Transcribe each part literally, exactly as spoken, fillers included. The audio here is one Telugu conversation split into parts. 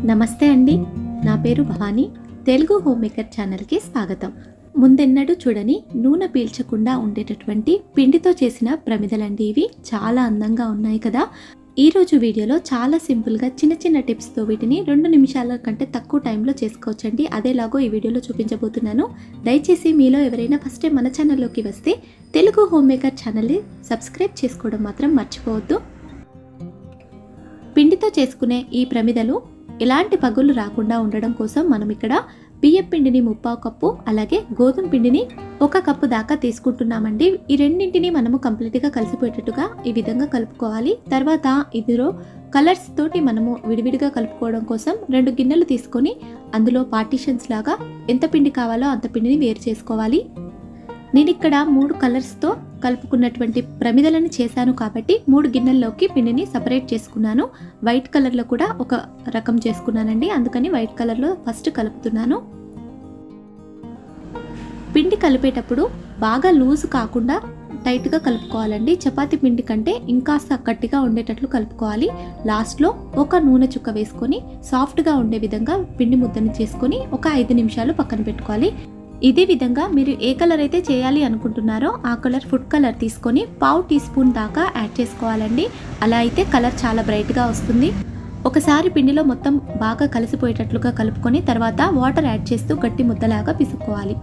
నమస్తే అండి, నా పేరు భవానీ. తెలుగు హోమ్ మేకర్ ఛానల్కి స్వాగతం. ముందెన్నడూ చూడని నూనె పీల్చకుండా ఉండేటటువంటి పిండితో చేసిన ప్రమిదలండి ఇవి. చాలా అందంగా ఉన్నాయి కదా. ఈరోజు వీడియోలో చాలా సింపుల్గా చిన్న చిన్న టిప్స్తో వీటిని రెండు నిమిషాల కంటే తక్కువ టైంలో చేసుకోవచ్చండి. అదేలాగో ఈ వీడియోలో చూపించబోతున్నాను. దయచేసి మీలో ఎవరైనా ఫస్ట్ టైం మన ఛానల్లోకి వస్తే తెలుగు హోమ్ మేకర్ ఛానల్ని సబ్స్క్రైబ్ చేసుకోవడం మాత్రం మర్చిపోవద్దు. పిండితో చేసుకునే ఈ ప్రమిదలు ఎలాంటి పగులు రాకుండా ఉండడం కోసం మనం ఇక్కడ బియ్యం పిండిని ముప్పావు కప్పు, అలాగే గోధుమ పిండిని ఒక కప్పు దాకా తీసుకుంటున్నామండి. ఈ రెండింటిని మనము కంప్లీట్గా కలిసిపోయేటట్టుగా ఈ విధంగా కలుపుకోవాలి. తర్వాత ఇందులో కలర్స్ తోటి మనము విడివిడిగా కలుపుకోవడం కోసం రెండు గిన్నెలు తీసుకొని అందులో పార్టీషన్స్ లాగా ఎంత పిండి కావాలో అంత పిండిని వేరు చేసుకోవాలి. నేను ఇక్కడ మూడు కలర్స్తో కలుపుకున్నటువంటి ప్రమిదలను చేశాను కాబట్టి మూడు గిన్నెల్లోకి పిండిని సపరేట్ చేసుకున్నాను. వైట్ కలర్లో కూడా ఒక రకం చేసుకున్నానండి, అందుకని వైట్ కలర్లో ఫస్ట్ కలుపుతున్నాను. పిండి కలిపేటప్పుడు బాగా లూజ్ కాకుండా టైట్గా కలుపుకోవాలండి. చపాతీ పిండి కంటే ఇంకాస్త గట్టిగా ఉండేటట్లు కలుపుకోవాలి. లాస్ట్లో ఒక నూనె చుక్క వేసుకొని సాఫ్ట్గా ఉండే విధంగా పిండి ముద్దను చేసుకొని ఒక ఐదు నిమిషాలు పక్కన పెట్టుకోవాలి. ఇదే విధంగా మీరు ఏ కలర్ అయితే చేయాలి అనుకుంటున్నారో ఆ కలర్ ఫుడ్ కలర్ తీసుకొని పావు టీ స్పూన్ దాకా యాడ్ చేసుకోవాలండి. అలా అయితే కలర్ చాలా బ్రైట్గా వస్తుంది. ఒకసారి పిండిలో మొత్తం బాగా కలిసిపోయేటట్లుగా కలుపుకొని తర్వాత వాటర్ యాడ్ చేస్తూ గట్టి ముద్దలాగా పిసుక్కోవాలి.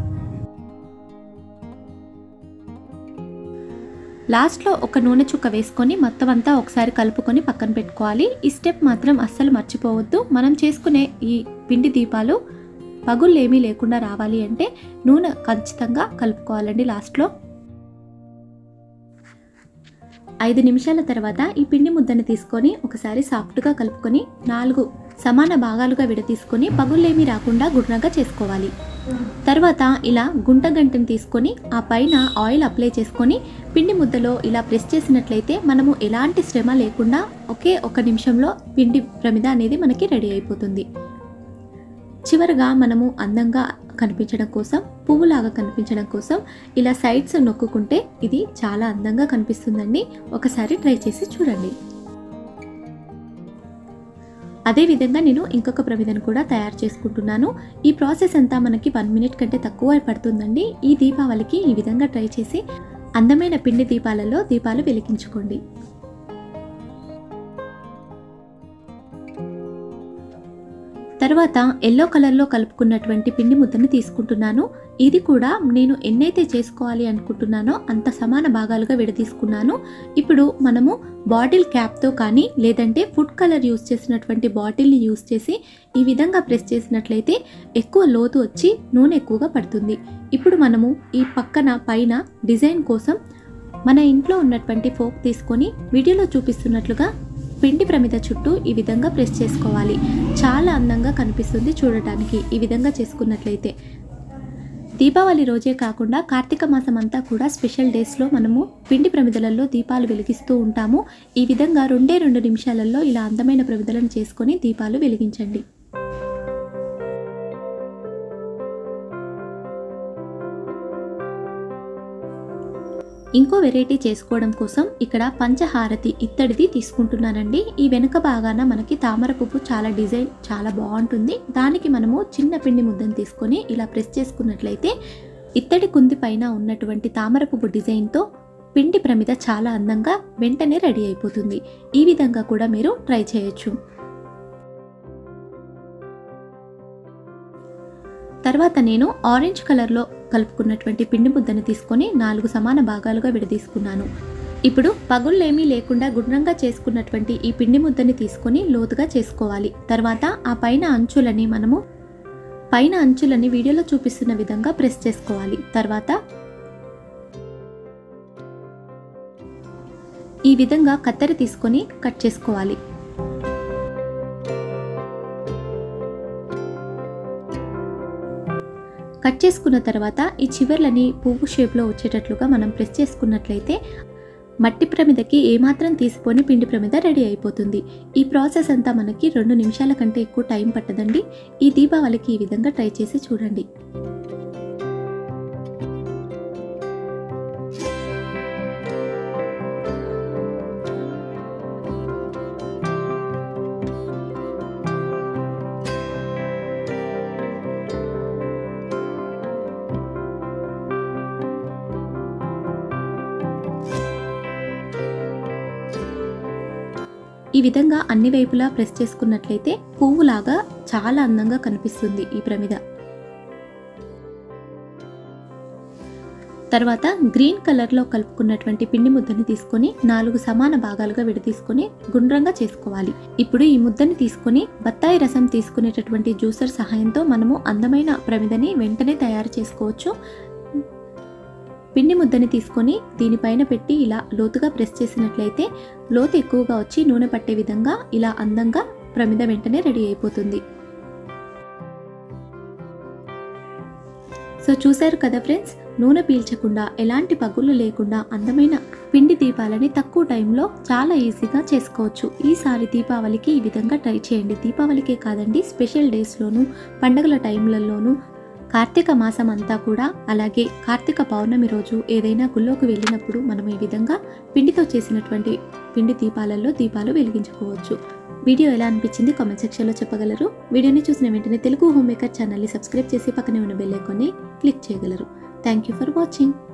లాస్ట్లో ఒక నూనె చుక్క వేసుకొని మొత్తం అంతా ఒకసారి కలుపుకొని పక్కన పెట్టుకోవాలి. ఈ స్టెప్ మాత్రం అస్సలు మర్చిపోవద్దు. మనం చేసుకునే ఈ పిండి దీపాలు పగుళ్ళు ఏమీ లేకుండా రావాలి అంటే నూనె ఖచ్చితంగా కలుపుకోవాలండి. లాస్ట్లో ఐదు నిమిషాల తర్వాత ఈ పిండి ముద్దను తీసుకొని ఒకసారి సాఫ్ట్గా కలుపుకొని నాలుగు సమాన భాగాలుగా విడతీసుకొని పగుళ్ళేమీ రాకుండా గుడ్రగా చేసుకోవాలి. తర్వాత ఇలా గుంట గంటను తీసుకొని ఆ పైన ఆయిల్ అప్లై చేసుకొని పిండి ముద్దలో ఇలా ప్రెస్ చేసినట్లయితే మనము ఎలాంటి శ్రమ లేకుండా ఒకే ఒక నిమిషంలో పిండి ప్రమిద అనేది మనకి రెడీ అయిపోతుంది. చివరగా మనము అందంగా కనిపించడం కోసం, పువ్వులాగా కనిపించడం కోసం ఇలా సైడ్స్ నొక్కుంటే ఇది చాలా అందంగా కనిపిస్తుందండి. ఒకసారి ట్రై చేసి చూడండి. అదేవిధంగా నేను ఇంకొక ప్రమిదను కూడా తయారు చేసుకుంటున్నాను. ఈ ప్రాసెస్ అంతా మనకి వన్ మినిట్ కంటే తక్కువ పడుతుందండి. ఈ దీపావళికి ఈ విధంగా ట్రై చేసి అందమైన పిండి దీపాలలో దీపాలు వెలిగించుకోండి. తర్వాత ఎల్లో కలర్లో కలుపుకున్నటువంటి పిండి ముద్దను తీసుకుంటున్నాను. ఇది కూడా నేను ఎన్నైతే చేసుకోవాలి అనుకుంటున్నానో అంత సమాన భాగాలుగా విడదీసుకున్నాను. ఇప్పుడు మనము బాటిల్ క్యాప్తో కానీ లేదంటే ఫుడ్ కలర్ యూస్ చేసినటువంటి బాటిల్ని యూస్ చేసి ఈ విధంగా ప్రెస్ చేసినట్లయితే ఎక్కువ లోతు వచ్చి నూనె ఎక్కువగా పడుతుంది. ఇప్పుడు మనము ఈ పక్కన పైన డిజైన్ కోసం మన ఇంట్లో ఉన్నటువంటి ఫోక్ తీసుకొని వీడియోలో చూపిస్తున్నట్లుగా పిండి ప్రమిద చుట్టూ ఈ విధంగా ప్రెస్ చేసుకోవాలి. చాలా అందంగా కనిపిస్తుంది చూడటానికి ఈ విధంగా చేసుకున్నట్లయితే. దీపావళి రోజే కాకుండా కార్తీక మాసం అంతా కూడా స్పెషల్ డేస్లో మనము పిండి ప్రమిదలలో దీపాలు వెలిగిస్తూ ఉంటాము. ఈ విధంగా రెండే రెండు నిమిషాలలో ఇలా అందమైన ప్రమిదలను చేసుకొని దీపాలు వెలిగించండి. ఇంకో వెరైటీ చేసుకోవడం కోసం ఇక్కడ పంచహారతి ఇత్తడిది తీసుకుంటున్నానండి. ఈ వెనుక భాగాన మనకి తామర పువ్వు చాలా డిజైన్ చాలా బాగుంటుంది. దానికి మనము చిన్న పిండి ముద్దను తీసుకొని ఇలా ప్రెస్ చేసుకున్నట్లయితే ఇత్తడి కుంది పైన ఉన్నటువంటి తామర పువ్వు డిజైన్తో పిండి ప్రమిద చాలా అందంగా వెంటనే రెడీ అయిపోతుంది. ఈ విధంగా కూడా మీరు ట్రై చేయొచ్చు. తర్వాత నేను ఆరెంజ్ కలర్లో కలుపుకున్నటువంటి పిండి ముద్దను తీసుకొని నాలుగు సమాన భాగాలుగా విడదీసుకున్నాను. ఇప్పుడు పగుళ్ళేమీ లేకుండా గుండ్రంగా చేసుకున్నటువంటి ఈ పిండి ముద్దని తీసుకొని లోతుగా చేసుకోవాలి. తర్వాత ఆ పైన అంచులని మనము పైన అంచులని వీడియోలో చూపిస్తున్న విధంగా ప్రెస్ చేసుకోవాలి. తర్వాత ఈ విధంగా కత్తెర తీసుకొని కట్ చేసుకోవాలి. కట్ చేసుకున్న తర్వాత ఈ చివర్లని పువ్వు షేప్లో వచ్చేటట్లుగా మనం ప్రెస్ చేసుకున్నట్లయితే మట్టి ప్రమిదకి ఏమాత్రం తీసిపోని పిండి ప్రమిద రెడీ అయిపోతుంది. ఈ ప్రాసెస్ అంతా మనకి రెండు నిమిషాల కంటే ఎక్కువ టైం పట్టదండి. ఈ దీపావళికి ఈ విధంగా ట్రై చేసి చూడండి. ఈ విధంగా అన్ని వైపులా ప్రెస్ చేసుకున్నట్లయితే పువ్వులాగా చాలా అందంగా కనిపిస్తుంది ఈ ప్రమిద. తర్వాత గ్రీన్ కలర్లో కలుపుకున్నటువంటి పిండి ముద్దని తీసుకొని నాలుగు సమాన భాగాలుగా విడదీసుకొని గుండ్రంగా చేసుకోవాలి. ఇప్పుడు ఈ ముద్దని తీసుకొని బత్తాయి రసం తీసుకునేటటువంటి జ్యూసర్ సహాయంతో మనము అందమైన ప్రమిదని వెంటనే తయారు చేసుకోవచ్చు. పిండి ముద్దని తీసుకొని దీనిపైన పెట్టి ఇలా లోతుగా ప్రెస్ చేసినట్లయితే లోతు ఎక్కువగా వచ్చి నూనె పట్టే విధంగా ఇలా అందంగా ప్రమిద వెంటనే రెడీ అయిపోతుంది. సో చూశారు కదా ఫ్రెండ్స్, నూనె పీల్చకుండా ఎలాంటి పగుళ్ళు లేకుండా అందమైన పిండి దీపాలని తక్కువ టైంలో చాలా ఈజీగా చేసుకోవచ్చు. ఈసారి దీపావళికి ఈ విధంగా ట్రై చేయండి. దీపావళికే కాదండి, స్పెషల్ డేస్లోనూ పండుగల టైంలలోనూ కార్తీక మాసం అంతా కూడా, అలాగే కార్తీక పౌర్ణమి రోజు ఏదైనా గుళ్ళోకి వెళ్ళినప్పుడు మనం ఈ విధంగా పిండితో చేసినటువంటి పిండి దీపాలలో దీపాలు వెలిగించుకోవచ్చు. వీడియో ఎలా అనిపించింది కామెంట్ సెక్షన్లో చెప్పగలరు. వీడియోని చూసిన వెంటనే తెలుగు హోమ్ మేకర్ ఛానల్ని సబ్స్క్రైబ్ చేసి పక్కనే ఉన్న బెల్ ఐకాన్ని క్లిక్ చేయగలరు. Thank you for watching.